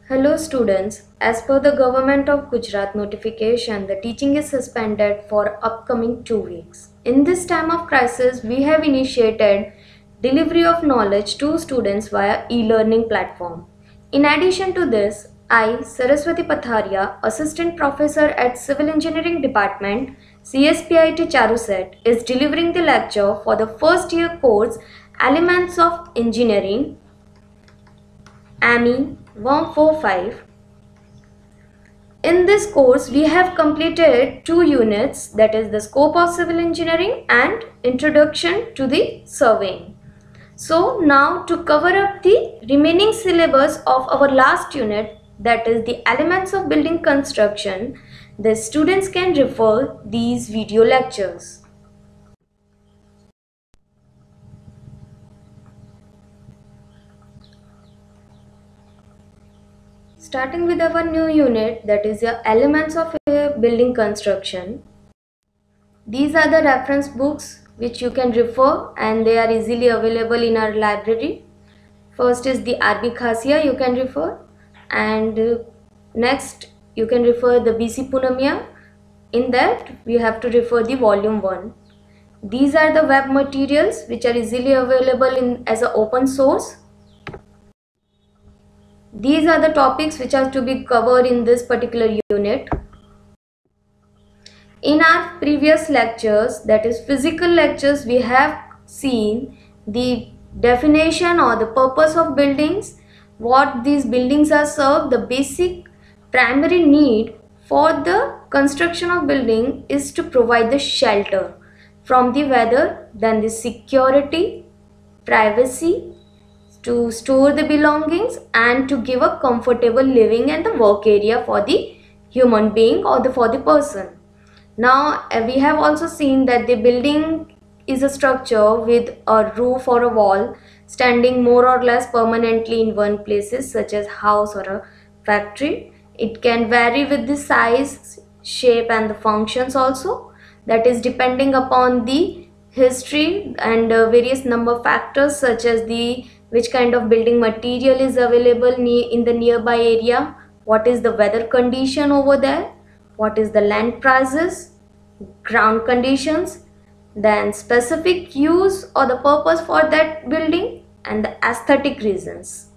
Hello students, as per the Government of Gujarat notification, the teaching is suspended for upcoming 2 weeks. In this time of crisis, we have initiated delivery of knowledge to students via e-learning platform. In addition to this, I, Saraswati Patharia, Assistant Professor at Civil Engineering Department, CSPIT Charuset, is delivering the lecture for the first year course Elements of Engineering, AME 145. In this course, we have completed 2 units, that is the scope of civil engineering and introduction to the surveying. So now to cover up the remaining syllabus of our last unit, that is the elements of building construction, the students can refer these video lectures. Starting with our new unit, that is the elements of building construction. These are the reference books which you can refer and they are easily available in our library. First is the R.B. Khasia you can refer, and next you can refer the B.C. Punamiya. In that we have to refer the volume 1. These are the web materials which are easily available as an open source. These are the topics which are to be covered in this particular unit. In our previous lectures, that is physical lectures, we have seen the definition or the purpose of buildings, what these buildings are served. The basic primary need for the construction of building is to provide the shelter from the weather, then the security, privacy, to store the belongings and to give a comfortable living and the work area for the human being or for the person. Now we have also seen that the building is a structure with a roof or a wall standing more or less permanently in one places, such as house or a factory. It can vary with the size, shape and the functions also, that is depending upon the history and various number factors, such as the which kind of building material is available in the nearby area, what is the weather condition over there, what is the land prices, ground conditions, then specific use or the purpose for that building and the aesthetic reasons.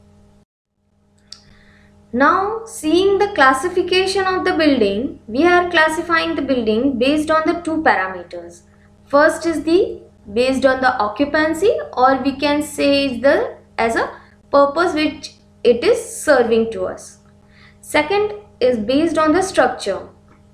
Now seeing the classification of the building, we are classifying the building based on the 2 parameters. First is the based on the occupancy, or we can say is the as a purpose which it is serving to us. Second is based on the structure.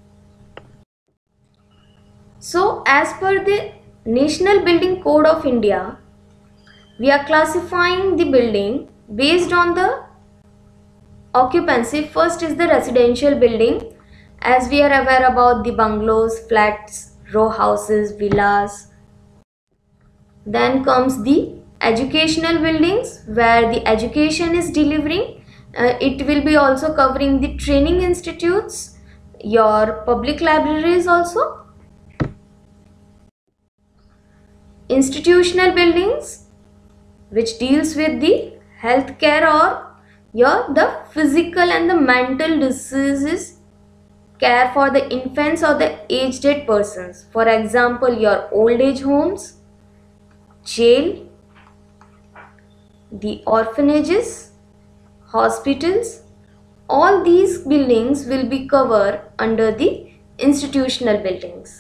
So as per the National Building Code of India, we are classifying the building based on the occupancy. First is the residential building, as we are aware about the bungalows, flats, row houses, villas. Then comes the educational buildings where the education is delivering. It will be also covering the training institutes, your public libraries also. Institutional buildings which deals with the healthcare or the physical and the mental diseases care for the infants or the aged persons. For example, your old age homes, jail, the orphanages, hospitals, all these buildings will be covered under the institutional buildings.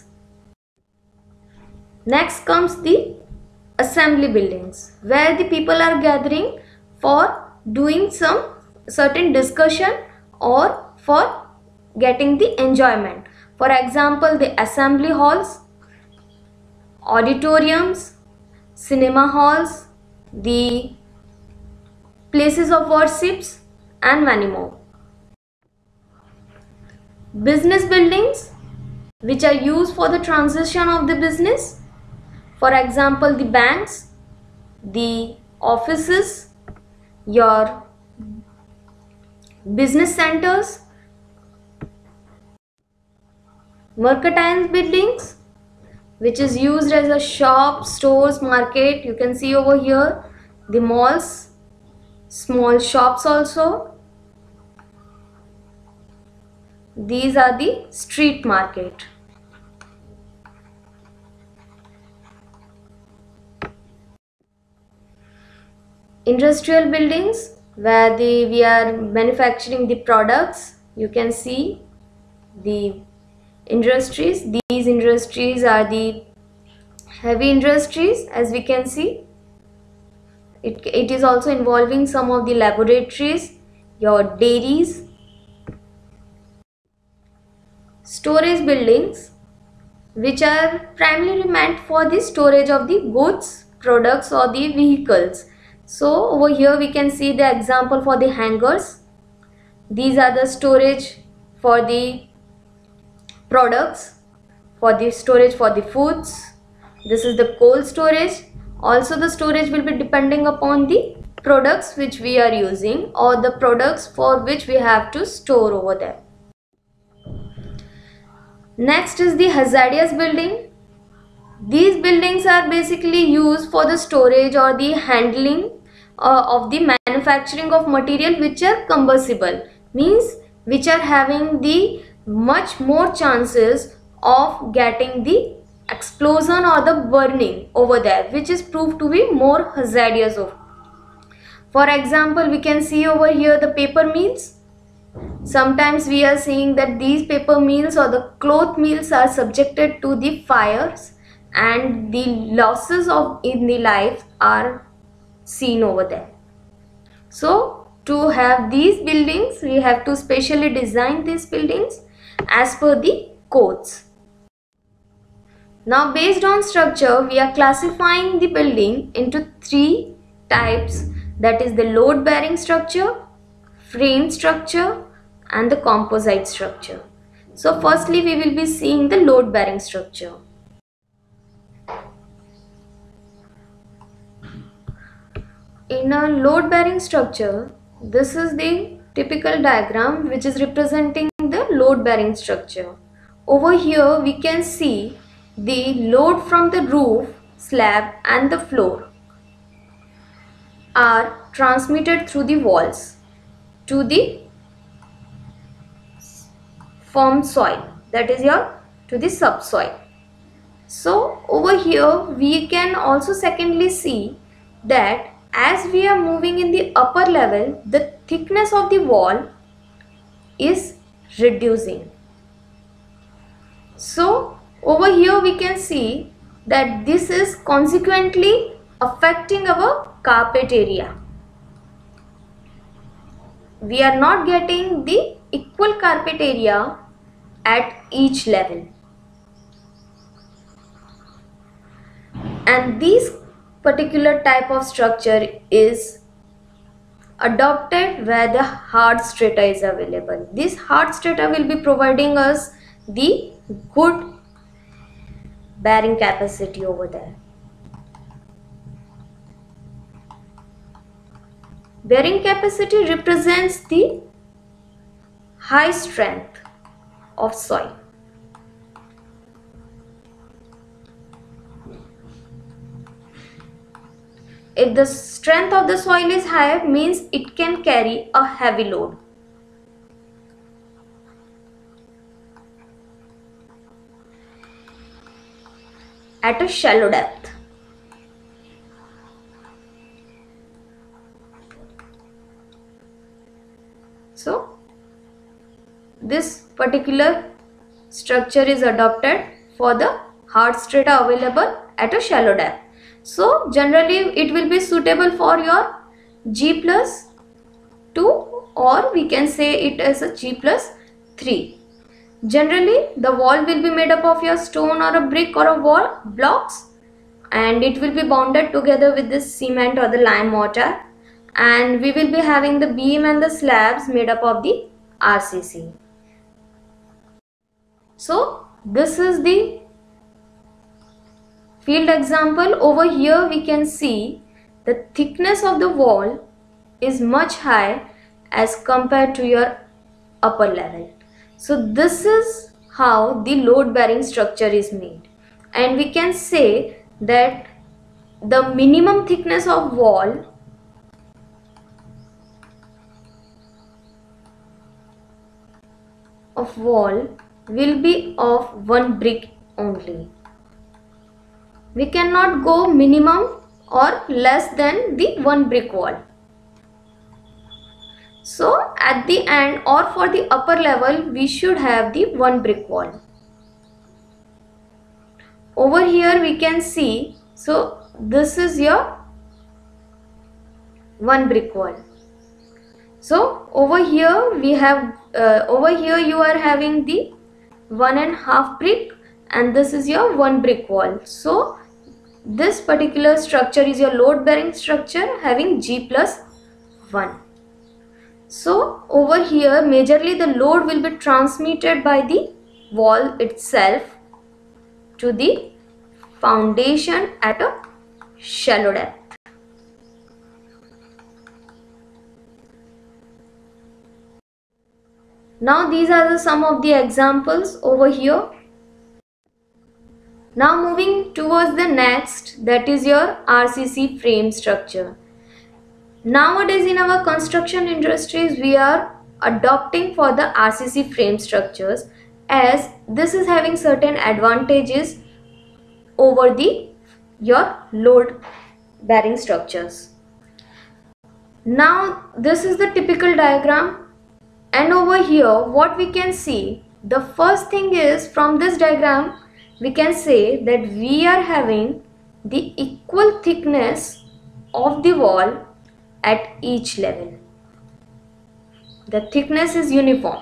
Next comes the assembly buildings, where the people are gathering for doing some certain discussion or for getting the enjoyment. For example, the assembly halls, auditoriums, cinema halls, the places of worships and many more. Business buildings which are used for the transition of the business. For example, the banks, the offices, your business centers. Mercantile buildings which is used as a shop, stores, market. You can see over here the malls, small shops also. These are the street market. Industrial buildings where we are manufacturing the products. You can see the industries. These industries are the heavy industries, as we can see. It is also involving some of the laboratories, your dairies. Storage buildings, which are primarily meant for the storage of the goods, products or the vehicles. So over here we can see the example for the hangars. These are the storage for the products, for the storage for the foods. This is the cold storage. Also the storage will be depending upon the products which we are using or the products for which we have to store over there. Next is the hazardous building. These buildings are basically used for the storage or the handling of the manufacturing of material which are combustible, means which are having the much more chances of getting the explosion or the burning over there, which is proved to be more hazardous. For example, we can see over here the paper mills. Sometimes we are seeing that these paper mills or the cloth mills are subjected to the fires and the losses in the life are seen over there. So to have these buildings, we have to specially design these buildings as per the codes. Now based on structure, we are classifying the building into 3 types, that is the load bearing structure, frame structure and the composite structure. So firstly we will be seeing the load bearing structure. In a load bearing structure, this is the typical diagram which is representing the load bearing structure. Over here we can see the load from the roof, slab and the floor are transmitted through the walls to the firm soil, that is to the subsoil. So over here we can also secondly see that as we are moving in the upper level, the thickness of the wall is reducing. So over here we can see that this is consequently affecting our carpet area. We are not getting the equal carpet area at each level. And this particular type of structure is adopted where the hard strata is available. This hard strata will be providing us the good bearing capacity over there. Bearing capacity represents the high strength of soil. If the strength of the soil is high, means it can carry a heavy load. At a shallow depth. So this particular structure is adopted for the hard strata available at a shallow depth. So generally it will be suitable for your G+2 or we can say it as a G+3. Generally the wall will be made up of your stone or a brick or a wall blocks, and it will be bonded together with this cement or the lime mortar, and we will be having the beam and the slabs made up of the RCC. So this is the field example. Over here we can see the thickness of the wall is much high as compared to your upper level. So this is how the load bearing structure is made, and we can say that the minimum thickness of wall of wall will be of one brick only. We cannot go minimum or less than the one brick wall. So at the end or for the upper level, we should have the one brick wall. Over here we can see, so this is your one brick wall. So over here we have, over here you are having the 1.5 brick and this is your one brick wall. So this particular structure is your load bearing structure having G+1. So over here majorly the load will be transmitted by the wall itself to the foundation at a shallow depth. Now these are some of the examples over here. Now moving towards the next, that is your RCC frame structure. Nowadays in our construction industries we are adopting for the RCC frame structures, as this is having certain advantages over your load bearing structures. Now this is the typical diagram. And over here what we can see, the first thing is, from this diagram we can say that we are having the equal thickness of the wall at each level. The thickness is uniform.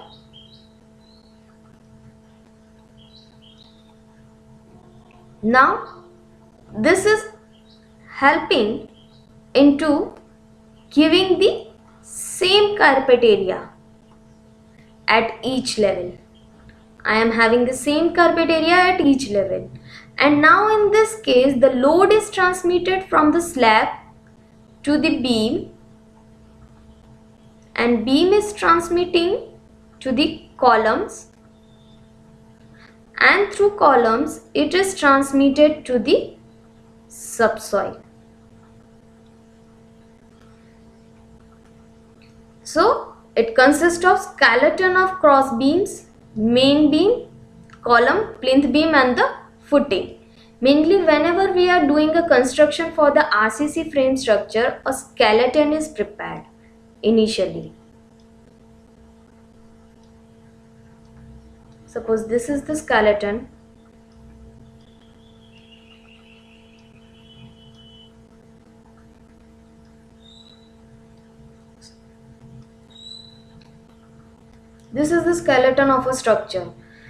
Now this is helping into giving the same carpet area at each level. I am having the same carpet area at each level. And now in this case the load is transmitted from the slab to the beam, and beam is transmitting to the columns, and through columns it is transmitted to the subsoil. So it consists of skeleton of cross beams, main beam, column, plinth beam and the footing. Mainly whenever we are doing a construction for the RCC frame structure, a skeleton is prepared initially. Suppose this is the skeleton. This is the skeleton of a structure.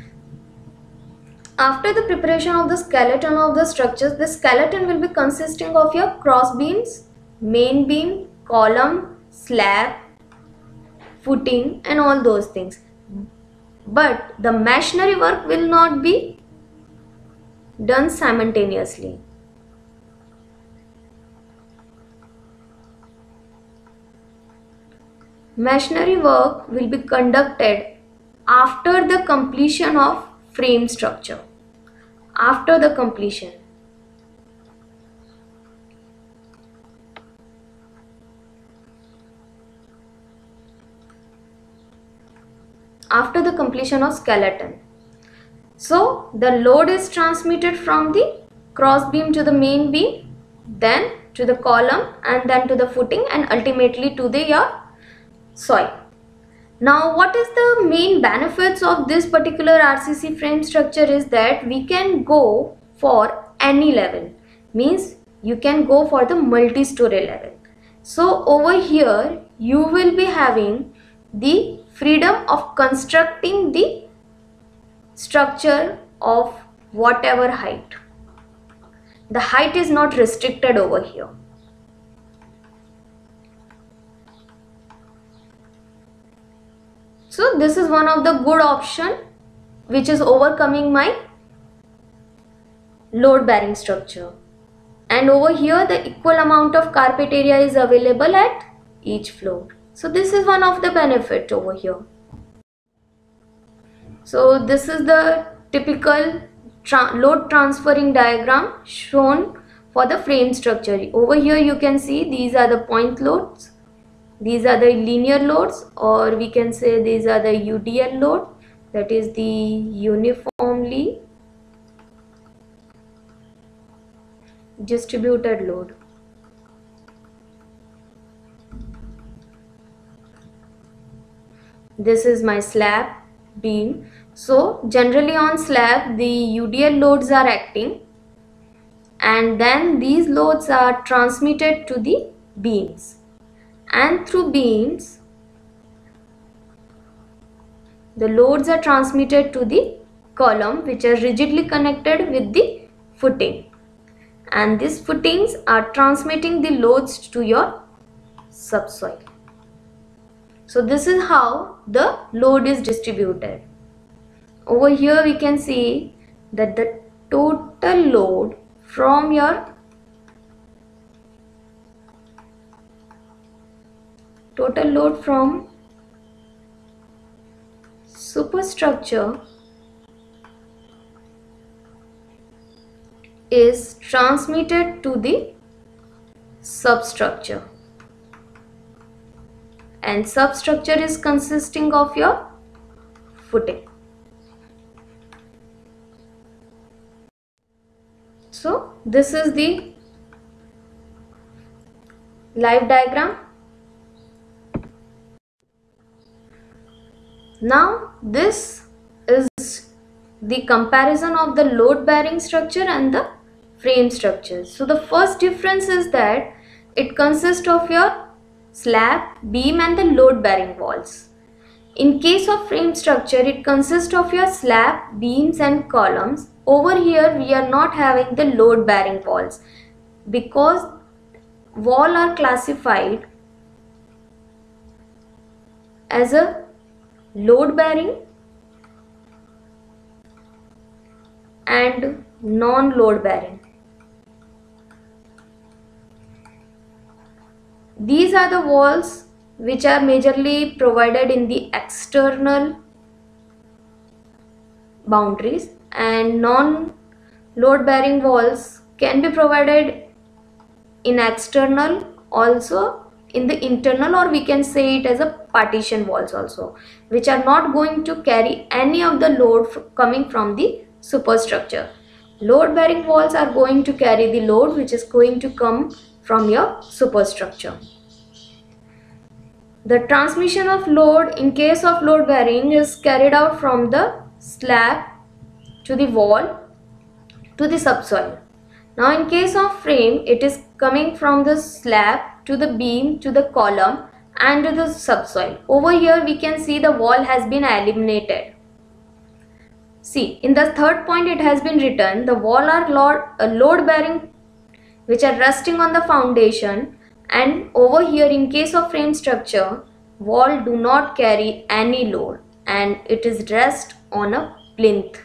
After the preparation of the skeleton of the structures, the skeleton will be consisting of your cross beams, main beam, column, slab, footing and all those things. But the masonry work will not be done simultaneously. Masonry work will be conducted after the completion of frame structure. After the completion. After the completion of skeleton. So the load is transmitted from the cross beam to the main beam, then to the column and then to the footing and ultimately to the soil. Now what is the main benefits of this particular RCC frame structure is that we can go for any level. Means you can go for the multi-story level. So over here you will be having the freedom of constructing the structure of whatever height. The height is not restricted over here. So this is one of the good option which is overcoming my load bearing structure. And over here the equal amount of carpet area is available at each floor. So this is one of the benefit over here. So this is the typical load transferring diagram shown for the frame structure. Over here you can see these are the point loads. These are the linear loads, or we can say these are the UDL load, that is the uniformly distributed load. This is my slab beam. So generally on slab the UDL loads are acting, and then these loads are transmitted to the beams, and through beams the loads are transmitted to the column, which are rigidly connected with the footing, and these footings are transmitting the loads to your subsoil. So this is how the load is distributed. Over here we can see that the total load from your superstructure is transmitted to the substructure, and substructure is consisting of your footing. So this is the live diagram. Now this is the comparison of the load bearing structure and the frame structure. So the first difference is that it consists of your slab, beam and the load bearing walls. In case of frame structure, it consists of your slab, beams and columns. Over here we are not having the load bearing walls, because wall are classified as a load bearing and non-load bearing. These are the walls which are majorly provided in the external boundaries, and non-load bearing walls can be provided in external, also in the internal, or we can say it as a partition walls also, which are not going to carry any of the load coming from the superstructure. Load bearing walls are going to carry the load which is going to come from your superstructure. The transmission of load in case of load bearing is carried out from the slab to the wall to the subsoil. Now in case of frame, it is coming from the slab to the beam to the column and to the subsoil. Over here we can see the wall has been eliminated. See, in the third point it has been written the wall are load bearing which are resting on the foundation, and over here in case of frame structure, wall do not carry any load and it is rest on a plinth.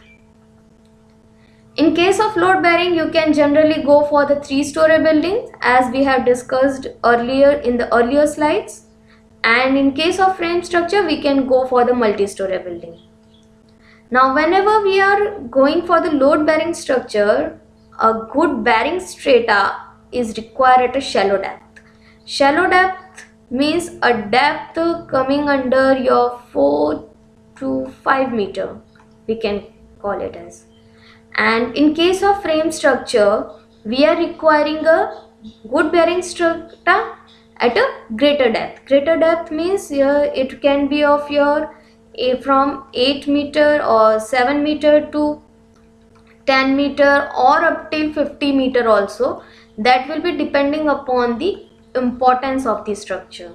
In case of load bearing, you can generally go for the 3-story buildings as we have discussed earlier in the earlier slides, and in case of frame structure we can go for the multi-story building. Now whenever we are going for the load bearing structure, a good bearing strata is required at a shallow depth. Shallow depth means a depth coming under your 4 to 5 meter, we can call it as. And in case of frame structure, we are requiring a good bearing strata at a greater depth. Greater depth means it can be of your from 8 meter or 7 meter to 10 meter or up till 50 meter also. That will be depending upon the importance of the structure.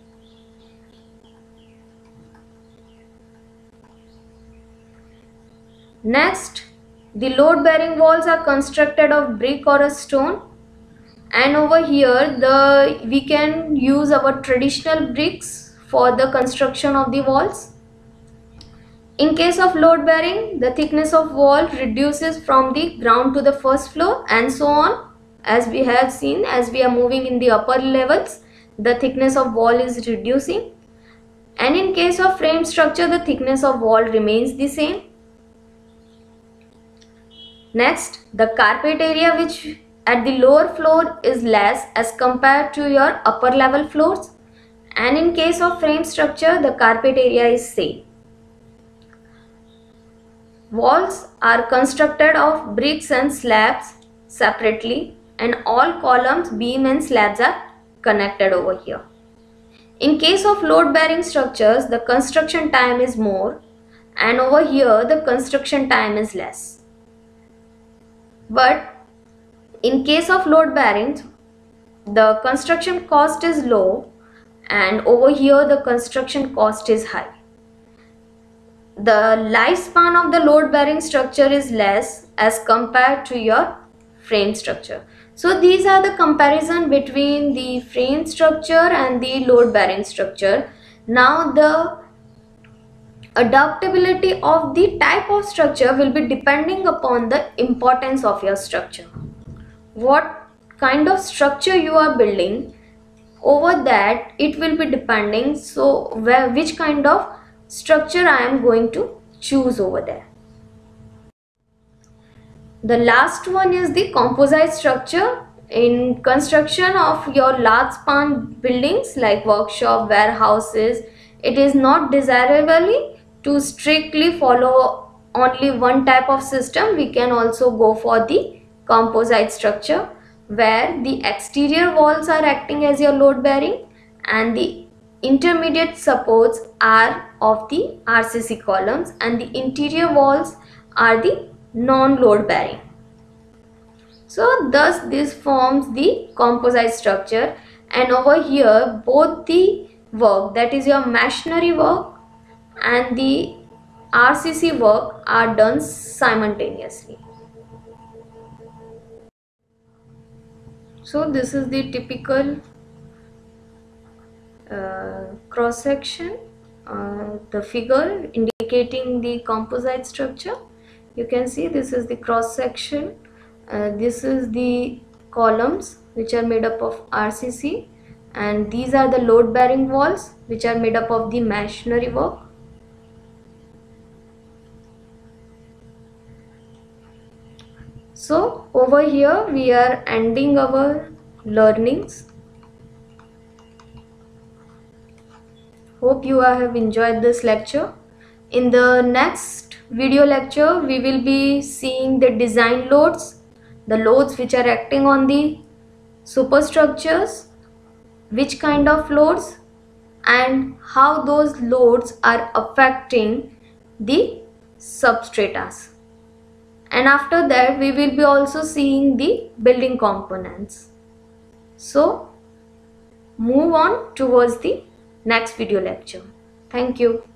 Next, the load bearing walls are constructed of brick or a stone, and over here we can use our traditional bricks for the construction of the walls. In case of load bearing, the thickness of wall reduces from the ground to the first floor and so on. As we have seen, as we are moving in the upper levels, the thickness of wall is reducing, and in case of frame structure, the thickness of wall remains the same. Next, the carpet area which at the lower floor is less as compared to your upper level floors, and in case of frame structure the carpet area is same. Walls are constructed of bricks and slabs separately, and all columns, beam and slabs are connected over here. In case of load bearing structures, the construction time is more, and over here the construction time is less. But in case of load bearings, the construction cost is low, and over here the construction cost is high. The lifespan of the load bearing structure is less as compared to your frame structure. So these are the comparison between the frame structure and the load bearing structure. Now the adaptability of the type of structure will be depending upon the importance of your structure. What kind of structure you are building, over that it will be depending, so which kind of structure I am going to choose over there. The last one is the composite structure. In construction of your large span buildings like workshop, warehouses, it is not desirable to strictly follow only one type of system. We can also go for the composite structure, where the exterior walls are acting as your load bearing and the intermediate supports are of the RCC columns, and the interior walls are the non-load bearing. So thus this forms the composite structure, and over here both the work, that is your masonry work and the RCC work, are done simultaneously. So this is the typical cross section, the figure indicating the composite structure. You can see this is the cross section. This is the columns which are made up of RCC, and these are the load bearing walls which are made up of the masonry work. So over here we are ending our learnings. Hope you have enjoyed this lecture. In the next video lecture we will be seeing the design loads, the loads which are acting on the superstructures, which kind of loads, and how those loads are affecting the substratas. And after that we will be also seeing the building components. So move on towards the next video lecture. Thank you.